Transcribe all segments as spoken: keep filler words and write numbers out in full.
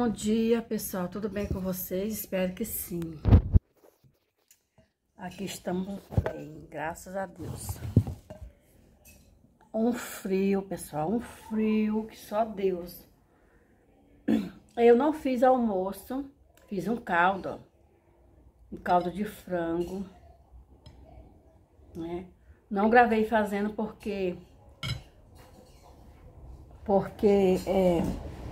Bom dia, pessoal. Tudo bem com vocês? Espero que sim. Aqui estamos bem, graças a Deus. Um frio, pessoal, um frio que só Deus. Eu não fiz almoço, fiz um caldo, ó, um caldo de frango, né? Não gravei fazendo porque porque é,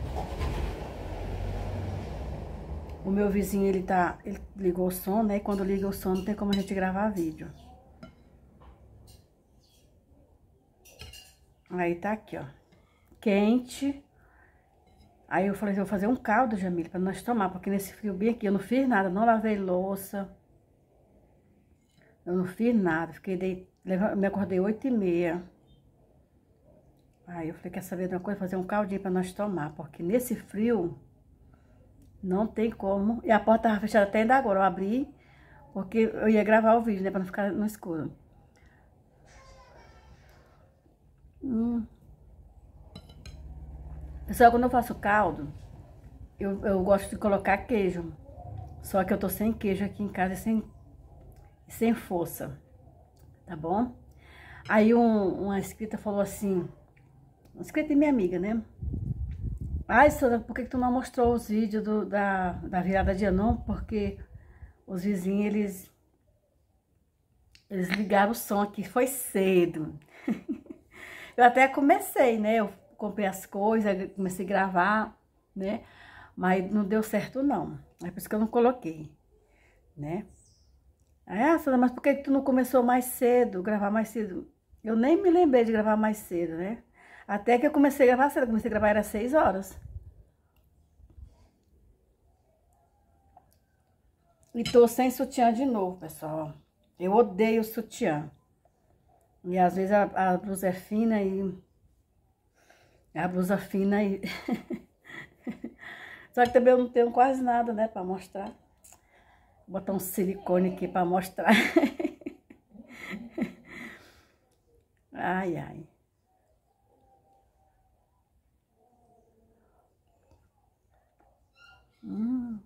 o meu vizinho, ele tá, ele ligou o som, né? E quando liga o som, não tem como a gente gravar vídeo. Aí tá aqui, ó, quente. Aí eu falei, eu vou fazer um caldo, Jamile, pra nós tomar, porque nesse frio bem aqui eu não fiz nada, não lavei louça. Eu não fiz nada, fiquei, dei, me acordei oito e meia. Aí eu falei, quer saber de uma coisa? Fazer um caldinho pra nós tomar, porque nesse frio não tem como. E a porta tava fechada até ainda agora, eu abri, porque eu ia gravar o vídeo, né, pra não ficar no escuro. Hum. Pessoal, quando eu faço caldo, eu, eu gosto de colocar queijo. Só que eu tô sem queijo aqui em casa e sem, sem força, tá bom? Aí um, uma inscrita falou assim, uma inscrita é minha amiga, né? Ai, Sandra, por que que tu não mostrou os vídeos do, da, da virada de ano? Não, porque os vizinhos, eles, eles ligaram o som aqui, foi cedo. Eu até comecei, né? Eu comprei as coisas, comecei a gravar, né? Mas não deu certo, não. É por isso que eu não coloquei, né? Ah, Sandra, mas por que que tu não começou mais cedo, gravar mais cedo? Eu nem me lembrei de gravar mais cedo, né? Até que eu comecei a gravar cedo, eu comecei a gravar era seis horas. E tô sem sutiã de novo, pessoal. Eu odeio sutiã. E às vezes a, a blusa é fina e... A blusa fina e... Só que também eu não tenho quase nada, né, pra mostrar. Vou botar um silicone aqui pra mostrar. Ai, ai. Hum.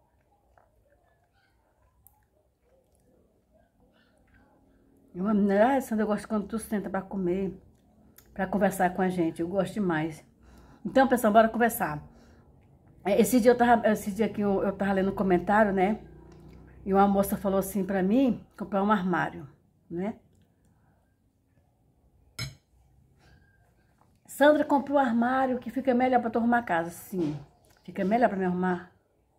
Eu, ah, Sandra, eu gosto quando tu senta pra comer, pra conversar com a gente. Eu gosto demais. Então, pessoal, bora conversar. Esse dia eu tava, esse dia que eu, eu tava lendo um comentário, né? E uma moça falou assim pra mim, comprar um armário, né? Sandra, comprou um armário que fica melhor pra tu arrumar a casa. Sim, fica melhor pra me arrumar,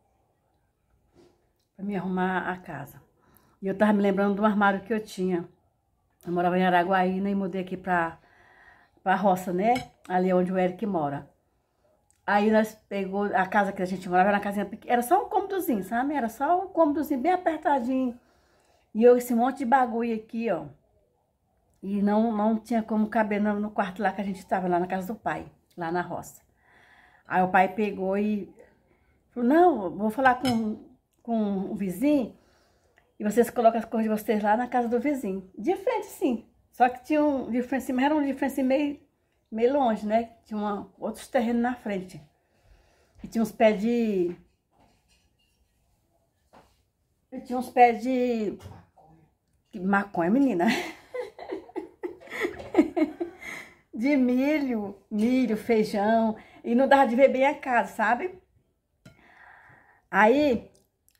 pra me arrumar a casa. E eu tava me lembrando do armário que eu tinha. Eu morava em Araguaína e mudei aqui pra, pra roça, né? Ali onde o Eric mora. Aí nós pegou a casa que a gente morava, era uma casinha pequena, era só um cômodozinho, sabe? Era só um cômodozinho bem apertadinho. E eu, esse monte de bagulho aqui, ó. E não, não tinha como caber no, no quarto lá que a gente estava, lá na casa do pai, lá na roça. Aí o pai pegou e falou, não, vou falar com, com o vizinho e vocês colocam as coisas de vocês lá na casa do vizinho. De frente, sim. Só que tinha um de frente, mas era um de frente meio... meio longe, né? Tinha uma, outros terrenos na frente. E tinha uns pés de... E tinha uns pés de... de maconha, menina. De milho, milho, feijão. E não dava de ver bem a casa, sabe? Aí...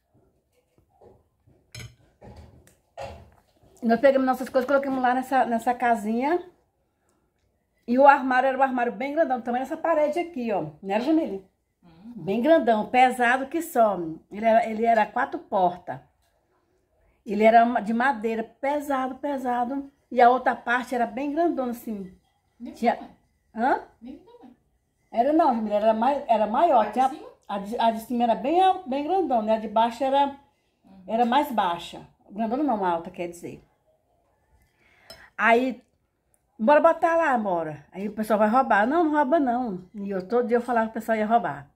nós pegamos nossas coisas, colocamos lá nessa, nessa casinha... E o armário era um armário bem grandão, também nessa parede aqui, ó. Né, Jamile? Uhum. Bem grandão, pesado que só. Ele era, ele era quatro portas. Ele era de madeira, pesado, pesado. E a outra parte era bem grandona, assim. Nem tinha... Hã? Nem era não, Jamile, era, mais, era maior. A, Tinha... de a, de, a de cima era bem, bem grandona, né? A de baixo era, uhum. Era mais baixa. Grandona não, alta, quer dizer. Aí... bora botar lá, bora. Aí o pessoal vai roubar. Não, não rouba não. E eu todo dia eu falava que o pessoal ia roubar.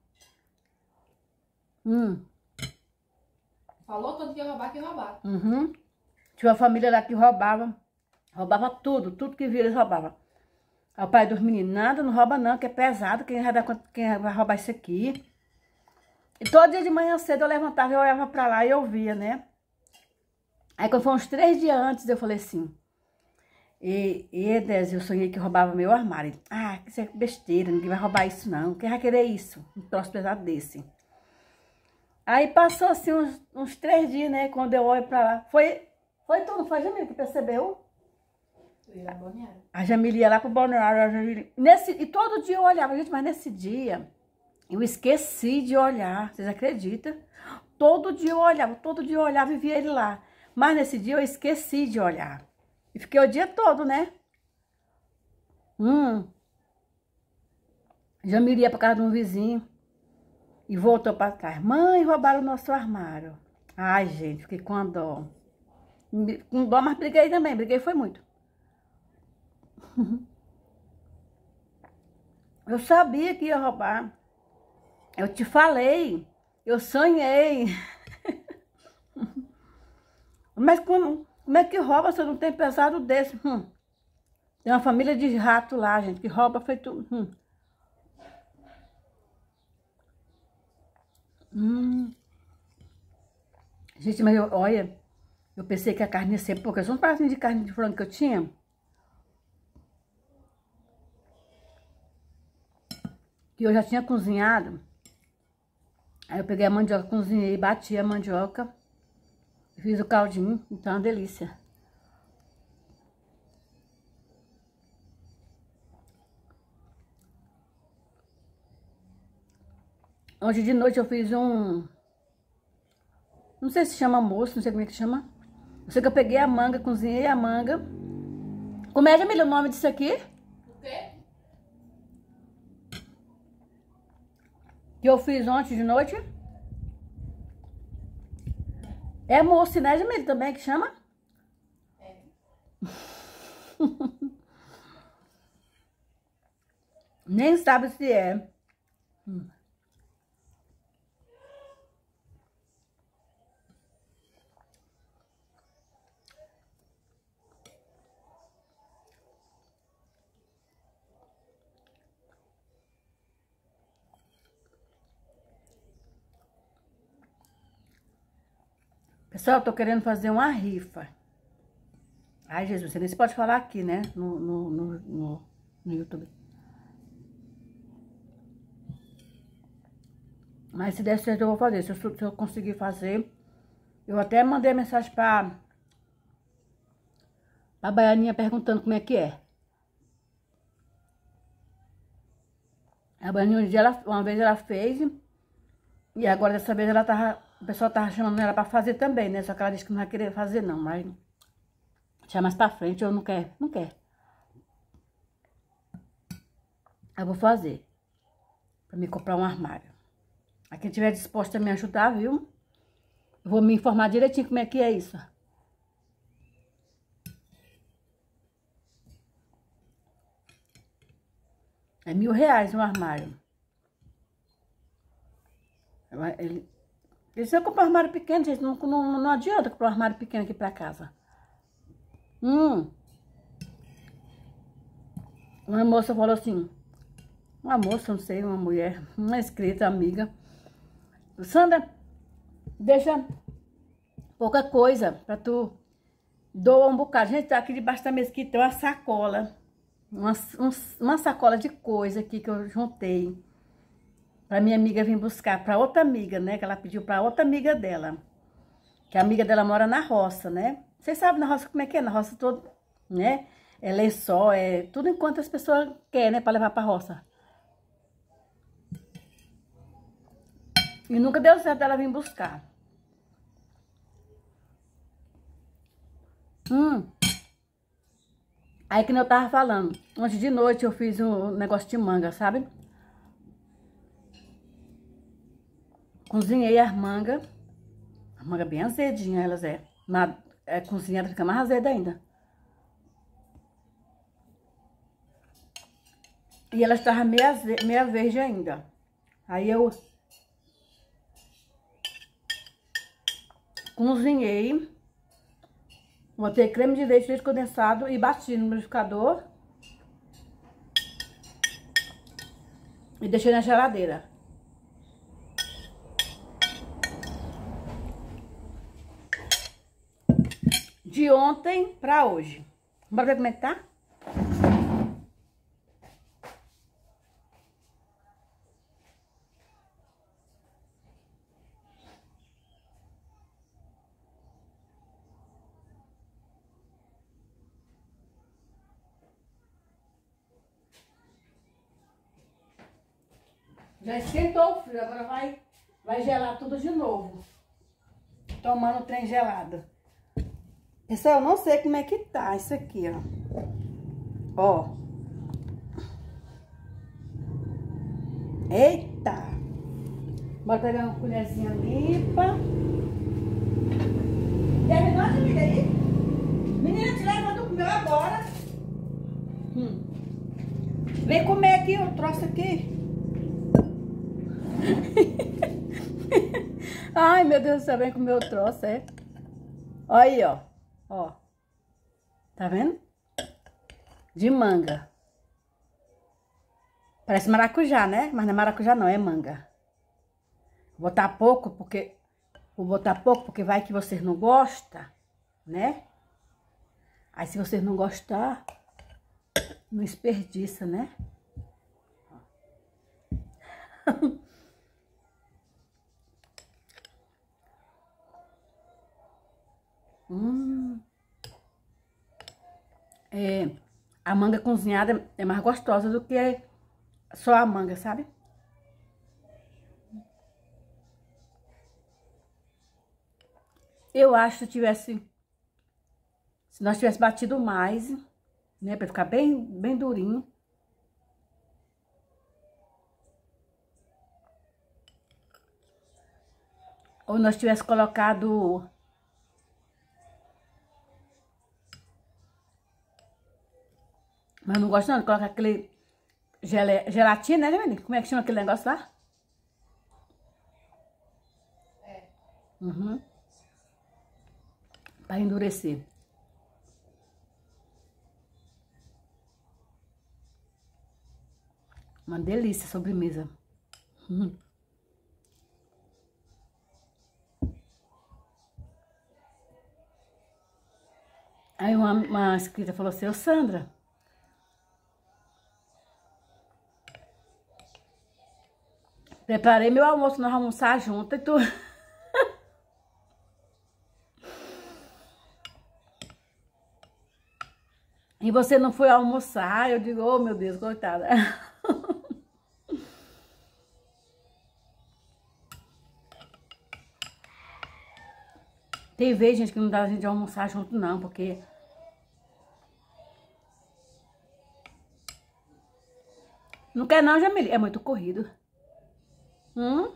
Hum. Falou todo dia roubar que roubar. Uhum. Tinha uma família lá que roubava. Roubava tudo. Tudo que vira eles roubavam. Aí o pai dos meninos, nada, não rouba não, que é pesado. Quem vai, dar, quem vai roubar isso aqui? E todo dia de manhã cedo eu levantava e olhava pra lá e eu via, né? Aí quando foi uns três dias antes, eu falei assim... E, e Desi, eu sonhei que roubava meu armário. Ah, isso é besteira, ninguém vai roubar isso não. Quem vai querer isso? Um troço pesado desse. Aí passou assim uns, uns três dias, né? Quando eu olho pra lá. Foi, foi tudo, foi a Jamila que percebeu. A Jamila ia lá pro balneário. A Jamila... Nesse, e todo dia eu olhava, gente, mas nesse dia eu esqueci de olhar. Vocês acreditam? Todo dia eu olhava, todo dia eu olhava e via ele lá. Mas nesse dia eu esqueci de olhar. E fiquei o dia todo, né? Hum. Jamila ia pra casa de um vizinho. E voltou pra trás. Mãe, roubaram o nosso armário. Ai, gente, fiquei com a dó. Com dó, mas briguei também. Briguei foi muito. Eu sabia que ia roubar. Eu te falei. Eu sonhei. Mas como, como é que rouba se eu não tenho pesado desse? Hum. Tem uma família de rato lá, gente, que rouba feito... Hum. Hum. Gente, mas eu, olha, eu pensei que a carne ia ser pouca. Só um pedacinho de carne de frango que eu tinha. Que eu já tinha cozinhado. Aí eu peguei a mandioca, cozinhei, bati a mandioca. Fiz o caldinho, então é uma delícia. Hoje de noite eu fiz um... Não sei se chama moço, não sei como é que chama. Eu sei que eu peguei a manga, cozinhei a manga. Como é, Jamila, o nome disso aqui? O quê? Que eu fiz ontem de noite. É moço, né, Jamila, também que chama? É. Nem sabe se é. Hum. Pessoal, eu tô querendo fazer uma rifa. Ai, Jesus, você nem se pode falar aqui, né? No, no, no, no, no YouTube. Mas se der certo, eu vou fazer. Se eu, se eu conseguir fazer, eu até mandei mensagem pra, pra Baianinha perguntando como é que é. A Baianinha, um dia ela, uma vez ela fez, e agora dessa vez ela tava, o pessoal tava chamando ela pra fazer também, né? Só que ela disse que não vai querer fazer não, mas deixar mais pra frente, eu não quero, não quero. Eu vou fazer, pra me comprar um armário. A quem tiver disposto a me ajudar, viu? Eu vou me informar direitinho como é que é isso. É mil reais um armário. Ele, ele se eu comprar um armário pequeno, gente, não, não, não adianta comprar um armário pequeno aqui pra casa. Hum. Uma moça falou assim, uma moça, não sei, uma mulher, uma inscrita, amiga. Sandra, deixa pouca coisa pra tu doar um bocado. Gente, tá aqui debaixo da mesa aqui, tem uma sacola. Uma, um, uma sacola de coisa aqui que eu juntei. Pra minha amiga vir buscar, pra outra amiga, né? Que ela pediu pra outra amiga dela. Que a amiga dela mora na roça, né? Vocês sabem na roça como é que é? Na roça todo, né? É lençol, é tudo enquanto as pessoas querem, né? Pra levar pra roça. E nunca deu certo ela vir buscar. Hum. Aí que nem eu tava falando. Ontem de noite eu fiz um negócio de manga, sabe? Cozinhei as mangas. A manga bem azedinha, elas é. Na é, cozinhada fica mais azeda ainda. E elas estavam meia, meia verde ainda. Aí eu cozinhei. Botei creme de leite, leite condensado e bati no liquidificador. E deixei na geladeira. de ontem pra hoje. Bora ver como é que tá? Já esquentou o frio, agora vai, vai gelar tudo de novo. Tomando o trem gelado. Pessoal, eu não sei como é que tá isso aqui, ó. Ó. Eita! Bora pegar uma colherzinha limpa. Terminou de me aí? Menina, te levando o meu agora. Hum. Vem comer aqui, eu trouxe aqui. Ai, meu Deus do céu, vem comer o troço, é? Olha aí, ó. Ó. Tá vendo? De manga. Parece maracujá, né? Mas não é maracujá não, é manga. Vou botar pouco, porque... Vou botar pouco, porque vai que vocês não gostam, né? Aí se vocês não gostar, não desperdiça, né? Hum. É, a manga cozinhada é mais gostosa do que só a manga, sabe? Eu acho que tivesse, se nós tivesse batido mais, né, pra ficar bem, bem durinho. Ou nós tivesse colocado... Mas não gosto não de colocar aquele gele, gelatina, né, menina? Como é que chama aquele negócio lá? É. Uhum. Pra endurecer. Uma delícia a sobremesa. Uhum. Aí uma, uma inscrita falou assim, ô Sandra... Preparei meu almoço, nós vamos almoçar junto e tu... E você não foi almoçar? Eu digo, oh meu Deus, coitada. Tem vez, gente, que não dá a gente almoçar junto não, porque... Não quer não, Jamile? É muito corrido. Hum?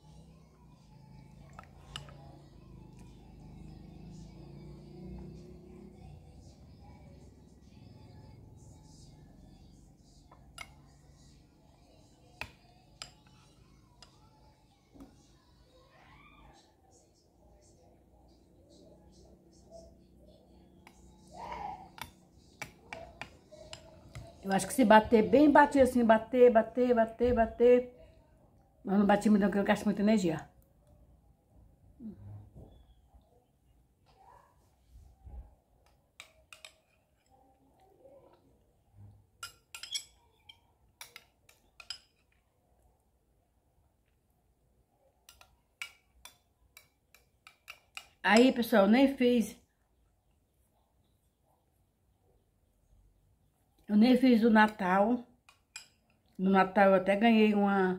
Eu acho que se bater bem, bater assim, bater, bater, bater, bater. Mas não bati muito não, porque eu gasto muita energia. Aí, pessoal, eu nem fiz... Eu nem fiz o Natal. No Natal eu até ganhei uma...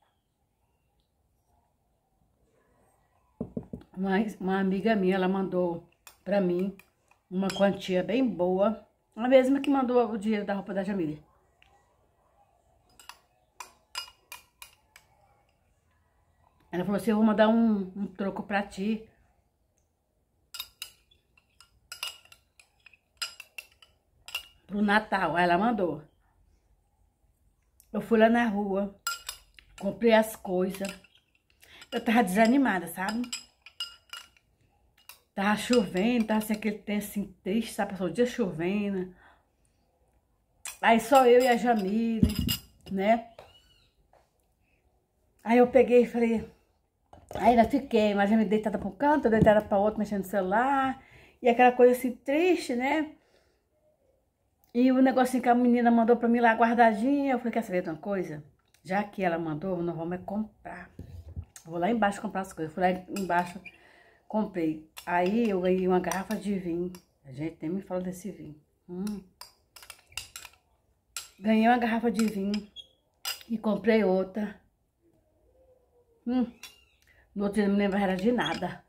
Uma, uma amiga minha, ela mandou pra mim uma quantia bem boa. A mesma que mandou o dinheiro da roupa da Jamile. Ela falou assim, eu vou mandar um, um troco pra ti. Pro Natal. Aí ela mandou. Eu fui lá na rua. Comprei as coisas. Eu tava desanimada, sabe? Tava chovendo, tava assim, aquele tempo assim, triste, sabe? Passou o dia chovendo. Aí só eu e a Jamile, né? Aí eu peguei e falei... Aí ainda fiquei, mas já me deitada pra um canto, deitada pra outro, mexendo no celular. E aquela coisa assim, triste, né? E o negocinho que a menina mandou pra mim lá guardadinha, eu falei, quer saber de uma coisa? Já que ela mandou, nós vamos é comprar. Vou lá embaixo comprar as coisas. Fui lá embaixo, comprei. Aí eu ganhei uma garrafa de vinho. A gente nem me fala desse vinho. Hum. Ganhei uma garrafa de vinho e comprei outra. Hum. No outro dia não me lembrava de nada.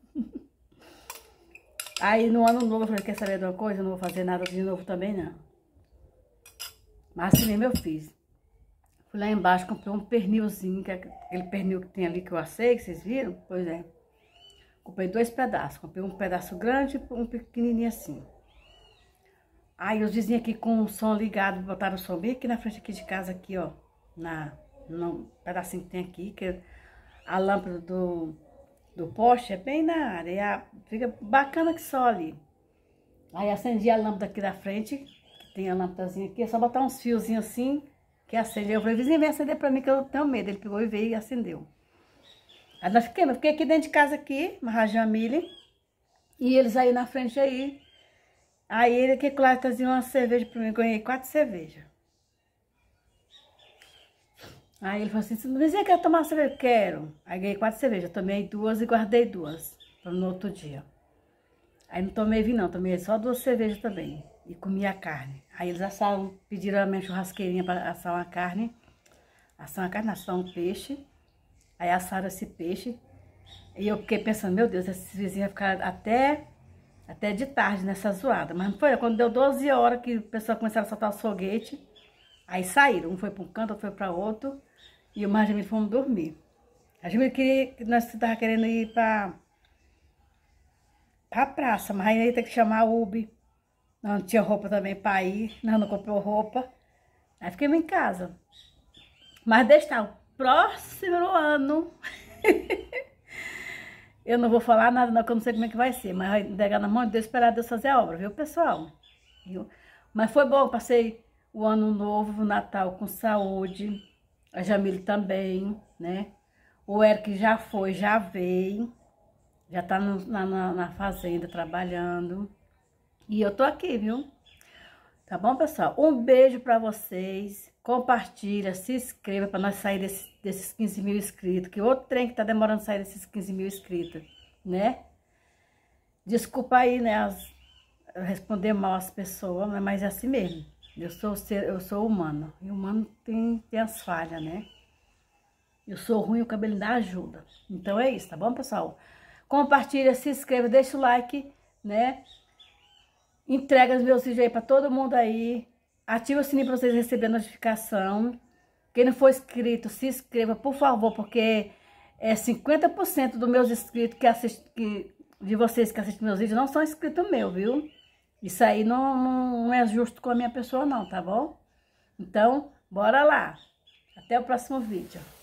Aí no ano novo eu falei, quer saber de uma coisa? Eu não vou fazer nada de novo também não. Mas assim mesmo eu fiz. Fui lá embaixo, comprei um pernilzinho, que é aquele pernil que tem ali que eu assei, que vocês viram? Pois é. Comprei dois pedaços. Comprei um pedaço grande e um pequenininho assim. Aí os vizinhos aqui com o som ligado, botaram o som bem aqui na frente aqui de casa, aqui, ó. Na, no pedacinho que tem aqui, que a lâmpada do, do poste é bem na área. E a, fica bacana que só ali. Aí acendi a lâmpada aqui da frente, que tem a lâmpadazinha aqui, é só botar uns fiozinhos assim, que acende. Eu falei, vizinho, vem acender pra mim que eu tenho medo. Ele pegou e veio e acendeu. Aí nós fiquei, eu fiquei aqui dentro de casa aqui, marrajando a milha. E eles aí na frente aí. Aí ele que claro trazia uma cerveja pra mim, eu ganhei quatro cervejas. Aí ele falou assim, vizinha, quer tomar cerveja? Quero. Aí ganhei quatro cervejas, tomei duas e guardei duas para no outro dia. Aí não tomei vinho não, tomei só duas cervejas também. E comi a carne. Aí eles assaram, pediram a minha churrasqueirinha para assar uma carne. Assar uma carne, assar um peixe. Aí assaram esse peixe. E eu fiquei pensando, meu Deus, esses vizinhos iam ficar até... Até de tarde nessa zoada. Mas não foi? Quando deu doze horas que o pessoal começaram a soltar os foguetes. Aí saíram. Um foi para um canto, outro foi para outro. E o Marjamil fomos dormir. A Jamila queria, nós tava querendo ir para a praça. Mas aí ia ter que chamar o Uber. Não tinha roupa também para ir. Não, não comprou roupa. Aí fiquemos em casa. Mas deixa o próximo ano... Eu não vou falar nada, não, que eu não sei como é que vai ser. Mas vai pegar na mão de Deus, esperar Deus fazer a obra, viu, pessoal? Viu? Mas foi bom, passei o ano novo, o Natal com saúde. A Jamile também, né? O Eric já foi, já veio. Já tá no, na, na fazenda trabalhando. E eu tô aqui, viu? Tá bom, pessoal? Um beijo pra vocês. Compartilha, se inscreva para nós sair desse, desses quinze mil inscritos. Que outro trem que tá demorando a sair desses quinze mil inscritos, né? Desculpa aí, né? As, responder mal as pessoas, mas é assim mesmo. Eu sou, ser, eu sou humano. E humano tem, tem as falhas, né? Eu sou ruim, o cabelo dá ajuda. Então é isso, tá bom, pessoal? Compartilha, se inscreva, deixa o like, né? Entrega os meus vídeos aí pra todo mundo aí. Ativa o sininho para vocês receberem notificação. Quem não for inscrito, se inscreva, por favor, porque é cinquenta por cento dos meus inscritos que assistem, que, de vocês que assistem meus vídeos, não são inscritos meus, viu? Isso aí não, não é justo com a minha pessoa, não, tá bom? Então, bora lá. Até o próximo vídeo.